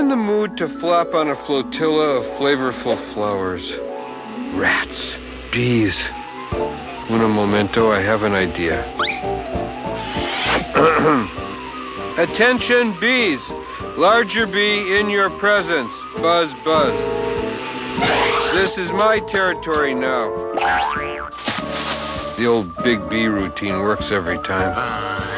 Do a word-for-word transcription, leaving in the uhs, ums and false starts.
in the mood to flop on a flotilla of flavorful flowers. Rats, bees. Un momento, I have an idea. Attention, bees. Larger bee in your presence. Buzz, buzz. This is my territory now. The old big bee routine works every time.